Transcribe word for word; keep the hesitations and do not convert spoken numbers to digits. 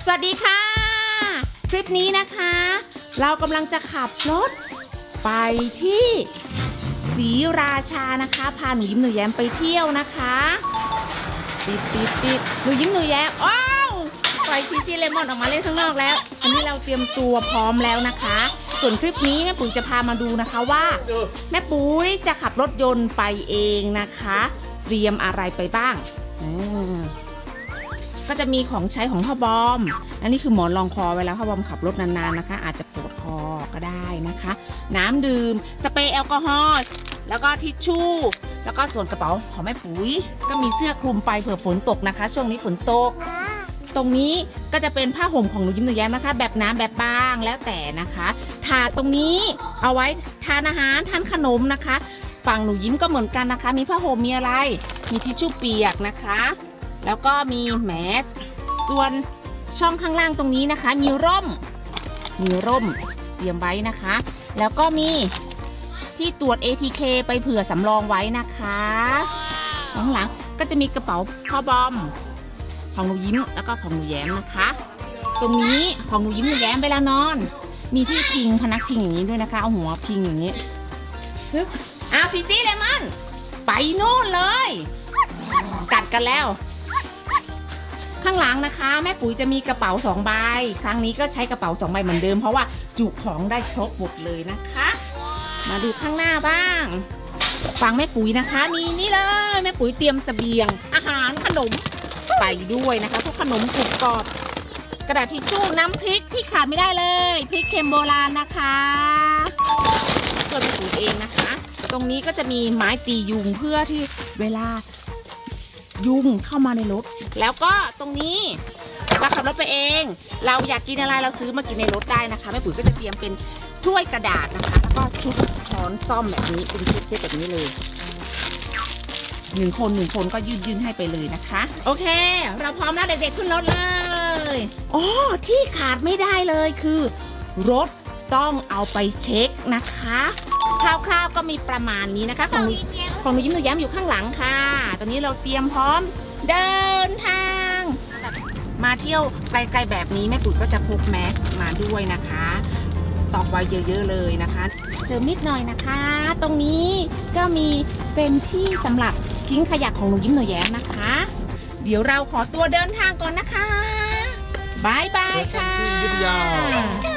สวัสดีค่ะคลิปนี้นะคะเรากำลังจะขับรถไปที่ศรีราชานะคะพาหนูยิ้มหนูแย้มไปเที่ยวนะคะปิดปิดปิดหนูยิ้มหนูแย้มอ้าวปล่อยซีซีเลมอนออกมาเล่นข้างนอกแล้วอันนี้เราเตรียมตัวพร้อมแล้วนะคะส่วนคลิปนี้แม่ปุ๋ยจะพามาดูนะคะว่าแม่ปุ๋ยจะขับรถยนต์ไปเองนะคะเตรียมอะไรไปบ้างก็จะมีของใช้ของพ่อบอมอันนี้คือหมอนรองคอเวลาพ่อบอมขับรถนานๆนะคะอาจจะปวดคอก็ได้นะคะน้ำดื่มสเปรย์แอลกอฮอล์แล้วก็ทิชชู่แล้วก็ส่วนกระเป๋าของแม่ปุ๋ยก็มีเสื้อคลุมไปเผื่อฝนตกนะคะช่วงนี้ฝนตกตรงนี้ก็จะเป็นผ้าห่มของหนูยิ้มหนูแย้มนะคะแบบน้ำแบบบางแล้วแต่นะคะถาดตรงนี้เอาไว้ทานอาหารทานขนมนะคะฝั่งหนูยิ้มก็เหมือนกันนะคะมีผ้าห่มมีอะไรมีทิชชู่เปียกนะคะแล้วก็มีแมสส่วนช่องข้างล่างตรงนี้นะคะมีร่มมีร่มเตรียมไว้นะคะแล้วก็มีที่ตรวจ เอ ที เค ไปเผื่อสำรองไว้นะคะข้างหลังก็จะมีกระเป๋าพ่อบอมของหนูยิ้มแล้วก็ของหนูแย้มนะคะตรงนี้ของหนูยิ้มหนูแย้มเวลานอนมีที่พิงพนักพิงอย่างนี้ด้วยนะคะเอาหัวพิงอย่างนี้ซึบอ้าวซีซี่เลมอนไปโน่นเลยกัดกันแล้วข้างหลังนะคะแม่ปุ๋ยจะมีกระเป๋าสองใบครั้งนี้ก็ใช้กระเป๋าสองใบเหมือนเดิมเพราะว่าจุของได้ครบหมดเลยนะคะมาดูข้างหน้าบ้างฝั่งแม่ปุ๋ยนะคะมีนี่เลยแม่ปุ๋ยเตรียมเสบียงอาหารขนมไปด้วยนะคะพวกขนมกรุบกรอบกระดาษทิชชู่น้ำพริกที่ขาดไม่ได้เลยพริกเค็มโบราณนะคะเพื่อแม่ปุ๋ยเองนะคะตรงนี้ก็จะมีไม้ตียุงเพื่อที่เวลายุงเข้ามาในรถแล้วก็ตรงนี้เราขับรถไปเองเราอยากกินอะไรเราซื้อมากินในรถได้นะคะแม่ปุ๋ยก็จะเตรียมเป็นถ้วยกระดาษนะคะแล้วก็ชุดช้อนซ่อมแบบนี้เป็นชุดเซตแบบนี้เลยหนึ่งคนหนึ่งคนก็ยืนยืนให้ไปเลยนะคะโอเคเราพร้อมแล้วเด็กๆขึ้นรถเลยอ๋อที่ขาดไม่ได้เลยคือรถต้องเอาไปเช็คนะคะคร่าวๆก็มีประมาณนี้นะคะของของหนูยิ้มหนูแย้มอยู่ข้างหลังค่ะตอนนี้เราเตรียมพร้อมเดินทางมาเที่ยวไกลๆแบบนี้แม่ปุ๋ยก็จะพกแมสมาด้วยนะคะตอกไว้เยอะๆเลยนะคะเสริมนิดหน่อยนะคะตรงนี้ก็มีเป็นที่สำหรับทิ้งขยะของหนูยิ้มหนูแย้มนะคะเดี๋ยวเราขอตัวเดินทางก่อนนะคะบายบายค่ะ